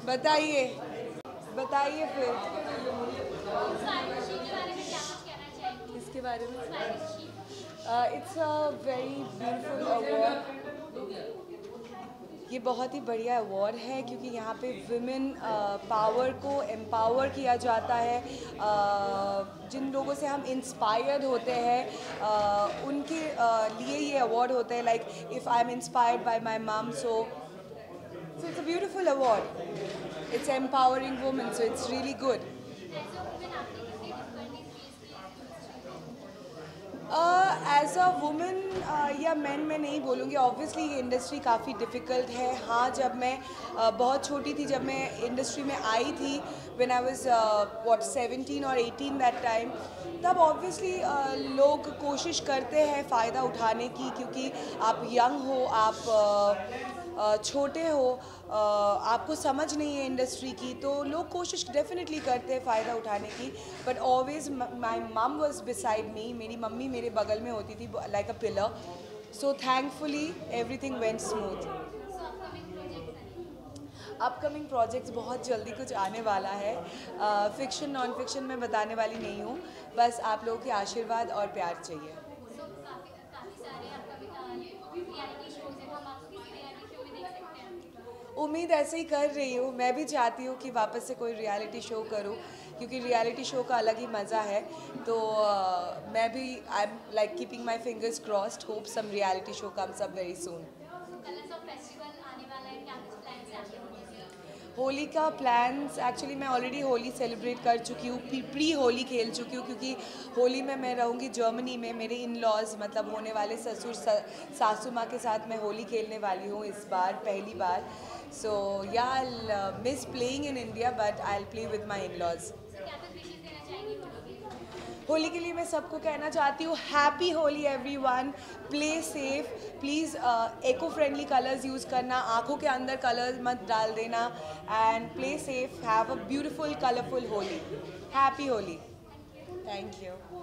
बताइए बताइए फिर इसके बारे में। It's a very beautiful award. ये बहुत ही बढ़िया अवार्ड है क्योंकि यहाँ पे विमेन पावर को एम्पावर किया जाता है। जिन लोगों से हम इंस्पायर्ड होते हैं उनके लिए ये अवार्ड होता है। Like if I am inspired by my mum, so it's a beautiful award. It's empowering women, so it's really good. As a women या मैन मैं नहीं बोलूँगी। ऑब्वियसली ये इंडस्ट्री काफ़ी डिफ़िकल्ट है। हाँ, जब मैं बहुत छोटी थी, जब मैं इंडस्ट्री में आई थी, व्हेन आई वाज व्हाट 17 और 18 दैट टाइम, तब ऑब्वियसली लोग कोशिश करते हैं फ़ायदा उठाने की, क्योंकि आप यंग हो, आप छोटे हो, आपको समझ नहीं है इंडस्ट्री की, तो लोग कोशिश डेफिनेटली करते हैं फ़ायदा उठाने की। बट ऑलवेज माई मम वॉज बिसाइड मी। मेरी मम्मी मेरे बगल में होती थी like a pillar. So thankfully everything went smooth. Upcoming projects बहुत जल्दी कुछ आने वाला है। फिक्शन नॉन फिक्शन में बताने वाली नहीं हूँ, बस आप लोगों के आशीर्वाद और प्यार चाहिए। उम्मीद ऐसे ही कर रही हूँ। मैं भी चाहती हूँ कि वापस से कोई रियलिटी शो करूँ, क्योंकि रियलिटी शो का अलग ही मज़ा है। तो मैं भी I am like keeping my fingers crossed, hope some reality show comes up very soon. Holi का प्लान्स, एक्चुअली मैं ऑलरेडी होली सेलिब्रेट कर चुकी हूँ, प्री होली खेल चुकी हूँ, क्योंकि होली में मैं रहूँगी जर्मनी में। मेरे इन लॉज मतलब होने वाले ससुर सासू माँ के साथ मैं होली खेलने वाली हूँ इस बार, पहली बार। So yeah I miss playing in India, but I will play with my in laws. Holi के लिए मैं सबको कहना चाहती हूँ, happy Holi everyone. Play safe please. Eco friendly colours use करना, आँखों के अंदर कलर्स मत डाल देना। And play safe, have a beautiful colourful Holi. Happy Holi. Thank you.